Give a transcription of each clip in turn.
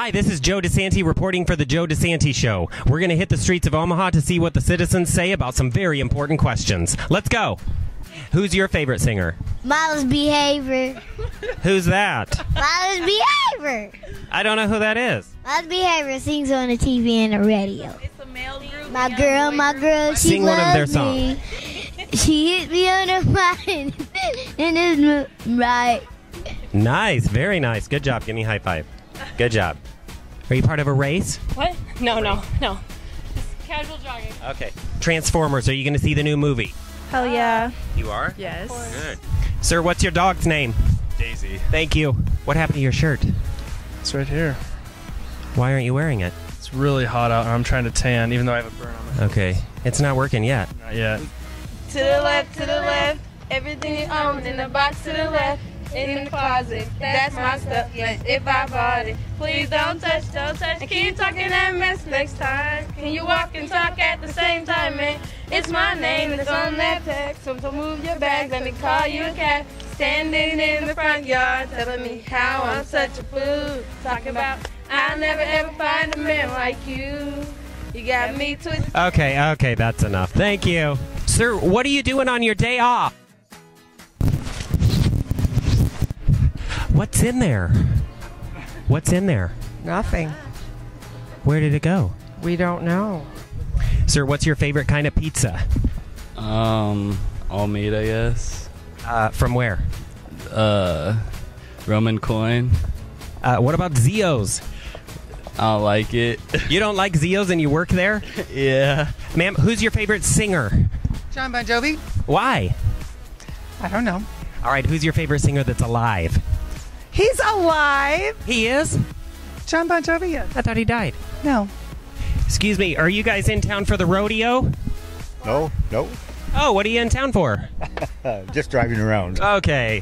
Hi, this is Joe DeSanti reporting for the Joe DeSanti Show. We're going to hit the streets of Omaha to see what the citizens say about some very important questions. Let's go. Who's your favorite singer? Miles Behavior. Who's that? Miles Behavior. I don't know who that is. Miles Behavior sings on the TV and the radio. It's a male group. My girl, she Sing one of their loves me. She hit me on the mind and it's right. Nice, very nice. Good job. Give me a high five. Good job. Are you part of a race? What? No. Just casual jogging. Okay. Transformers, are you going to see the new movie? Hell yeah. You are? Yes. Good. Sir, what's your dog's name? Daisy. Thank you. What happened to your shirt? It's right here. Why aren't you wearing it? It's really hot out and I'm trying to tan, even though I have a burn on my face. Okay. It's not working yet. Not yet. To the left. Everything you own in the box to the left. In the closet, that's my stuff, yes, if I bought it. Please don't touch, and keep talking that mess next time. Can you walk and talk at the same time, man? It's my name, it's on that text. So move your bags, let me call you a cab. Standing in the front yard, telling me how I'm such a fool. Talking about, I'll never ever find a man like you. You got me twisted. Okay, that's enough. Thank you. Sir, what are you doing on your day off? What's in there? What's in there? Nothing. Where did it go? We don't know. Sir, what's your favorite kind of pizza? All meat, I guess. From where? Roman coin. What about Zio's? I don't like it. You don't like Zio's and you work there? Yeah. Ma'am, who's your favorite singer? John Bon Jovi? Why? I don't know. All right, who's your favorite singer that's alive? He's alive. He is? John Bon Jovi, yes. I thought he died. No. Excuse me, are you guys in town for the rodeo? No. Oh, what are you in town for? Just driving around. Okay.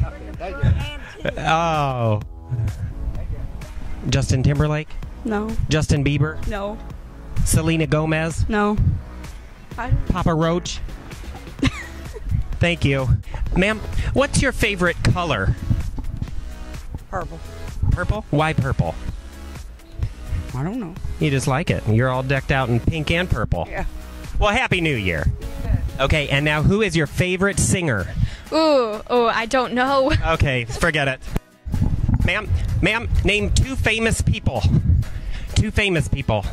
Oh. Justin Timberlake? No. Justin Bieber? No. Selena Gomez? No. Papa Roach? Thank you. Ma'am, what's your favorite color? Purple. Purple? Why purple? I don't know. You just like it. You're all decked out in pink and purple. Yeah. Well, Happy New Year. Okay, and now who is your favorite singer? Ooh, I don't know. Okay, forget it. Ma'am, name two famous people. Two famous people.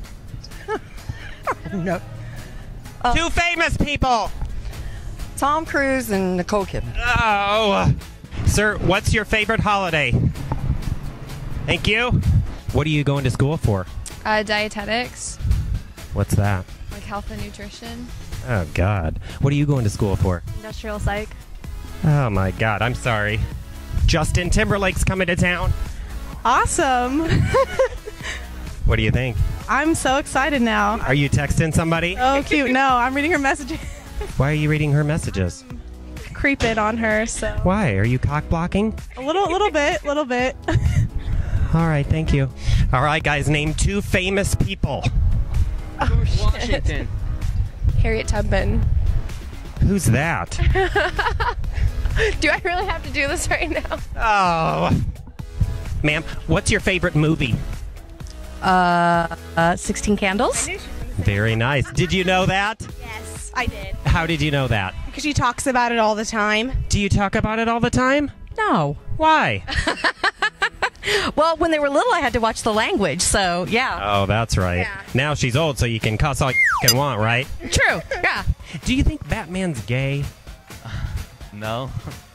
No. Two famous people! Tom Cruise and Nicole Kidman. Oh. Sir, what's your favorite holiday? Thank you. What are you going to school for? Dietetics, What's that? like health and nutrition. Oh, God. What are you going to school for? Industrial psych. Oh, my God. I'm sorry. Justin Timberlake's coming to town. Awesome. What do you think? I'm so excited now. Are you texting somebody? Oh, cute. No, I'm reading her messages. Why are you reading her messages? Creeping on her, so. Why? Are you cock blocking? A little bit. All right, thank you. All right, guys, name two famous people. Washington. Harriet Tubman. Who's that? Do I really have to do this right now? Oh. Ma'am, what's your favorite movie? 16 Candles. Very nice. Did you know that? Yes, I did. How did you know that? Because she talks about it all the time. Do you talk about it all the time? No. Why? Well, when they were little, I had to watch the language, so yeah. Oh, that's right. Yeah. Now she's old, so you can cuss all you can want, right? True. Yeah. Do you think Batman's gay? No.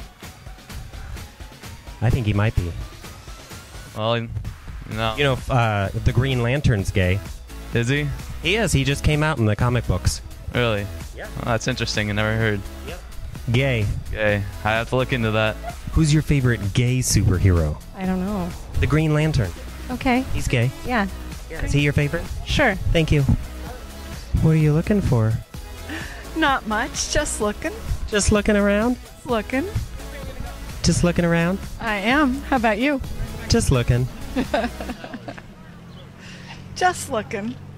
I think he might be. Well, no. You know, the Green Lantern's gay. Is he? He is. He just came out in the comic books. Really? Yeah. Oh, that's interesting. I never heard. Gay. Okay. I have to look into that. Who's your favorite gay superhero? I don't know. The Green Lantern. Okay. He's gay. Yeah. Is he your favorite? Sure. Thank you. What are you looking for? Not much. Just looking. Just looking around? Looking. Just looking around? I am. How about you? Just looking. Just looking.